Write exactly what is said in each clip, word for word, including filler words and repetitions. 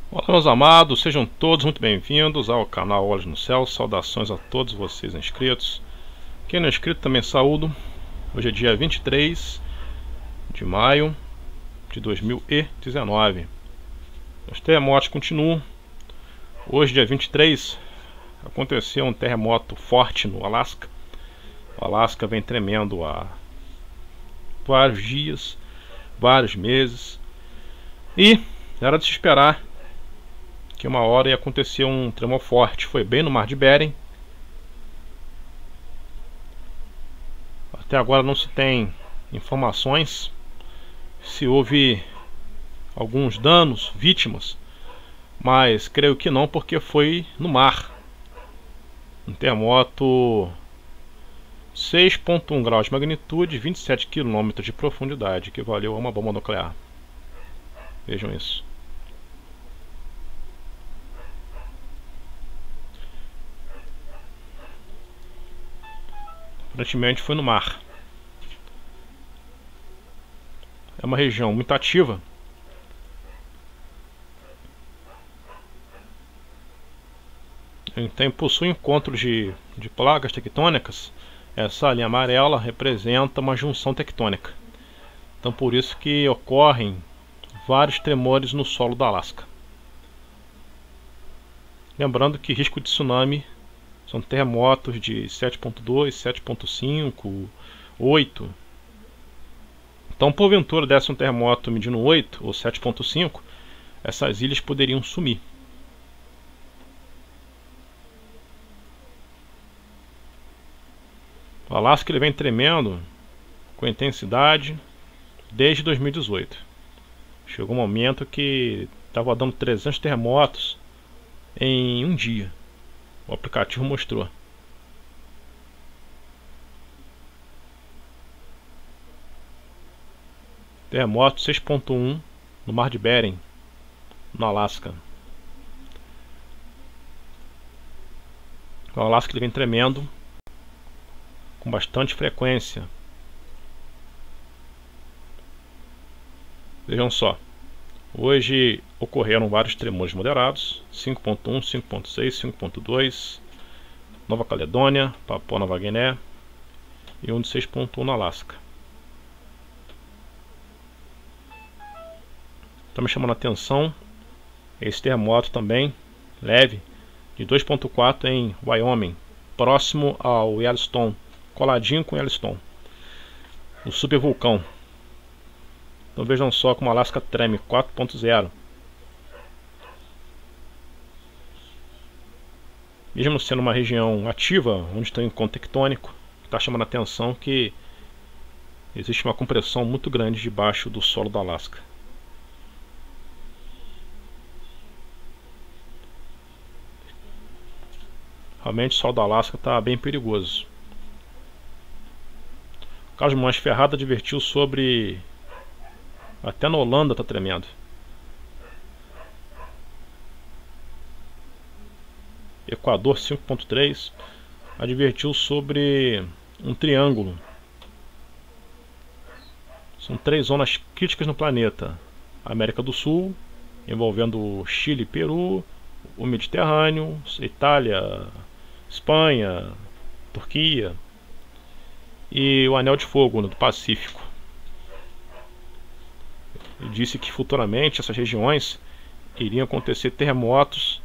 Olá, meus amados, sejam todos muito bem-vindos ao canal Olhos no Céu. Saudações a todos vocês inscritos. Quem não é inscrito também saúdo. Hoje é dia vinte e três de maio de dois mil e dezenove. Os terremotos continuam. Hoje, dia vinte e três, aconteceu um terremoto forte no Alasca. O Alasca vem tremendo há vários dias, vários meses, e era de se esperar que uma hora ia acontecer um tremor forte. Foi bem no Mar de Bering. Até agora não se tem informações se houve alguns danos, vítimas, mas creio que não, porque foi no mar. Um terremoto seis ponto um graus de magnitude, vinte e sete quilômetros de profundidade, que equivaleu a uma bomba nuclear. Vejam isso. Aparentemente foi no mar. É uma região muito ativa. Então possui encontros de, de placas tectônicas. Essa linha amarela representa uma junção tectônica. Então por isso que ocorrem vários tremores no solo do Alasca. Lembrando que risco de tsunami são terremotos de sete ponto dois, sete ponto cinco, oito. Então, porventura desse um terremoto medindo oito ou sete ponto cinco, essas ilhas poderiam sumir. O Alasca ele vem tremendo com intensidade desde dois mil e dezoito. Chegou um momento que estava dando trezentos terremotos em um dia. O aplicativo mostrou. Terremoto seis ponto um no Mar de Bering, no Alasca. O Alasca ele vem tremendo com bastante frequência. Vejam só. Hoje ocorreram vários tremores moderados, cinco ponto um, cinco ponto seis, cinco ponto dois, Nova Caledônia, Papua Nova Guiné, e um de seis ponto um no Alasca. Está me chamando a atenção esse terremoto também, leve, de dois ponto quatro em Wyoming, próximo ao Yellowstone, coladinho com Yellowstone, o supervulcão. Então vejam só como o Alasca treme, quatro ponto zero. Mesmo sendo uma região ativa, onde tem um encontro tectônico, está chamando a atenção que existe uma compressão muito grande debaixo do solo do Alasca. Realmente o solo do Alasca está bem perigoso. O Carlos Mães Ferrada advertiu sobre... Até na Holanda está tremendo. Equador cinco ponto três advertiu sobre um triângulo. São três zonas críticas no planeta: América do Sul, envolvendo Chile e Peru, o Mediterrâneo, Itália, Espanha, Turquia, e o Anel de Fogo no Pacífico. Ele disse que futuramente essas regiões iriam acontecer terremotos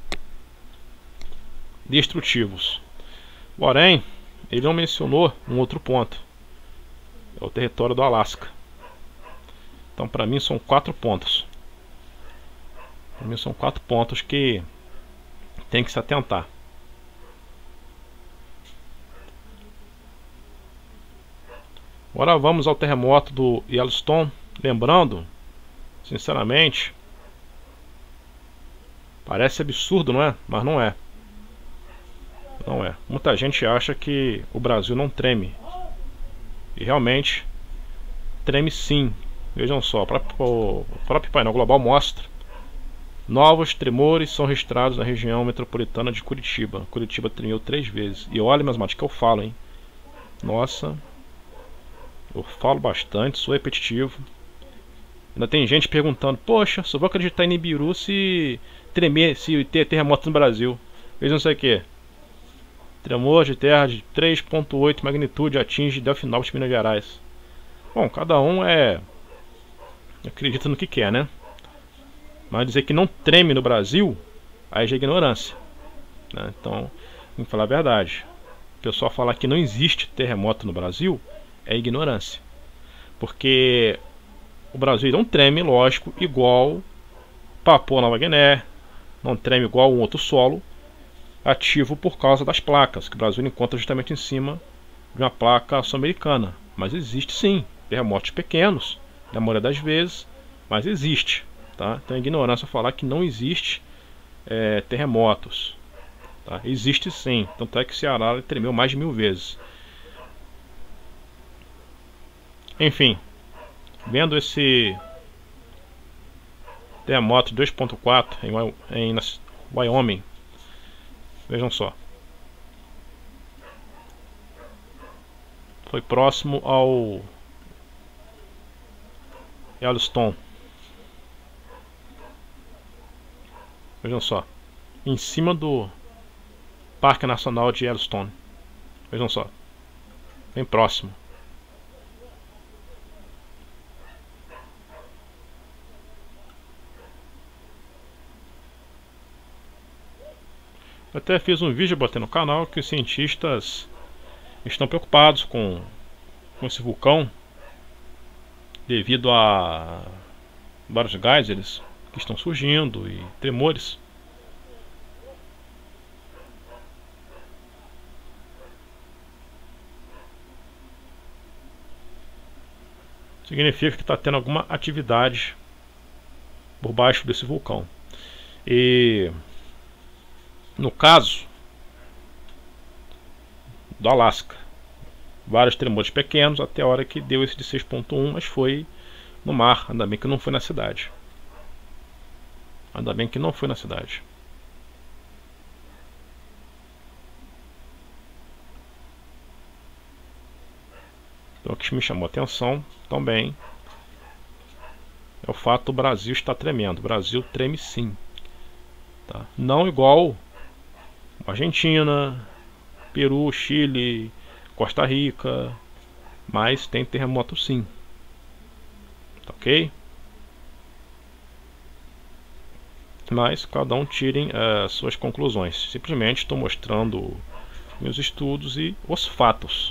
destrutivos. Porém, ele não mencionou um outro ponto: é o território do Alasca. Então, para mim, são quatro pontos. Para mim, são quatro pontos que tem que se atentar. Agora vamos ao terremoto do Yellowstone. Lembrando, sinceramente, parece absurdo, não é? Mas não é. Não é. Muita gente acha que o Brasil não treme. E realmente treme sim. Vejam só, o próprio, o próprio painel global mostra. Novos tremores são registrados na região metropolitana de Curitiba. Curitiba tremeu três vezes. E olha, meus matos, que eu falo, hein? Nossa, eu falo bastante, sou repetitivo. Ainda tem gente perguntando: poxa, só vou acreditar em Nibiru se tremer, se ter terremoto no Brasil. Veja não sei o que. Tremor de terra de três ponto oito magnitude atinge Delfinópolis, Minas Gerais. Bom, cada um é acredita no que quer, né? Mas dizer que não treme no Brasil, aí já é ignorância, né? Então, tem que falar a verdade. O pessoal falar que não existe terremoto no Brasil é ignorância. Porque o Brasil não treme, lógico, igual Papua Nova Guiné, não treme igual um outro solo ativo por causa das placas, que o Brasil encontra justamente em cima de uma placa sul-americana. Mas existe sim, terremotos pequenos, na maioria das vezes, mas existe, tá? Então é ignorância falar que não existe é, terremotos, tá? Existe sim, tanto é que o Ceará tremeu mais de mil vezes. Enfim, vendo esse terremoto dois ponto quatro em, em Wyoming, vejam só, foi próximo ao Yellowstone. Vejam só, em cima do Parque Nacional de Yellowstone. Vejam só, bem próximo. Eu até fiz um vídeo, botei no canal, que os cientistas estão preocupados com, com esse vulcão devido a vários geysers que estão surgindo e tremores. Significa que está tendo alguma atividade por baixo desse vulcão. E no caso do Alasca, vários tremores pequenos até a hora que deu esse de seis ponto um, mas foi no mar. Ainda bem que não foi na cidade. Ainda bem que não foi na cidade. Então o que me chamou a atenção também é o fato do Brasil estar tremendo. O Brasil treme sim, tá? Não igual Argentina, Peru, Chile, Costa Rica, mas tem terremoto sim, tá ok? Mas cada um tirem uh, suas conclusões. Simplesmente estou mostrando meus estudos e os fatos.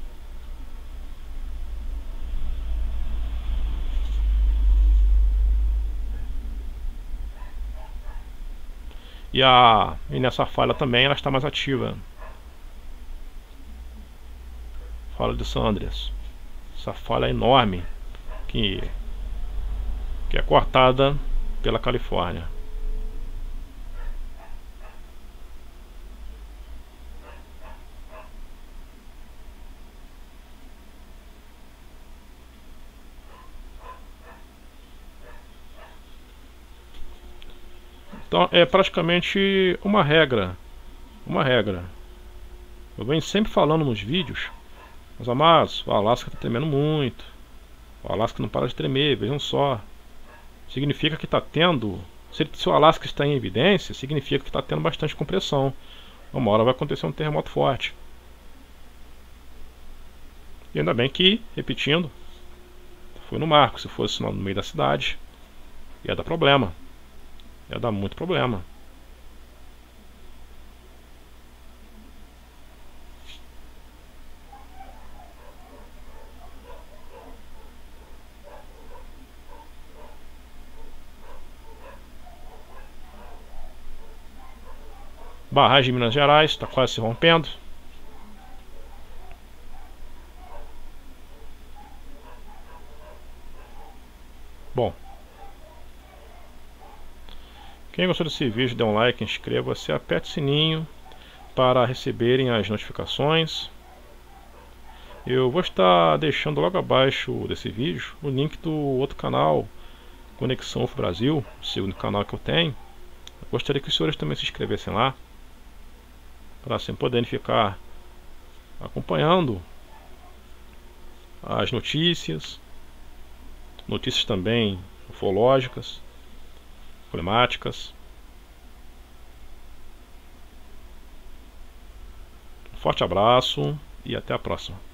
E, a, e nessa falha também ela está mais ativa. Falha de San Andreas. Essa falha enorme que, que é cortada pela Califórnia. Então é praticamente uma regra. Uma regra. Eu venho sempre falando nos vídeos, meus amados, o Alasca está tremendo muito. O Alasca não para de tremer, vejam só. Significa que está tendo... Se, se o Alasca está em evidência, significa que está tendo bastante compressão. Uma hora vai acontecer um terremoto forte. E ainda bem que, repetindo, foi no marco. Se fosse no meio da cidade, ia dar problema. Ia dar muito problema. Barragem de Minas Gerais está quase se rompendo. Bom, quem gostou desse vídeo, dê um like, inscreva-se, aperte o sininho para receberem as notificações. Eu vou estar deixando logo abaixo desse vídeo o link do outro canal, Conexão U F O Brasil, o segundo canal que eu tenho. Eu gostaria que os senhores também se inscrevessem lá, para assim poderem ficar acompanhando as notícias, notícias também ufológicas, climáticas. Um forte abraço e até a próxima.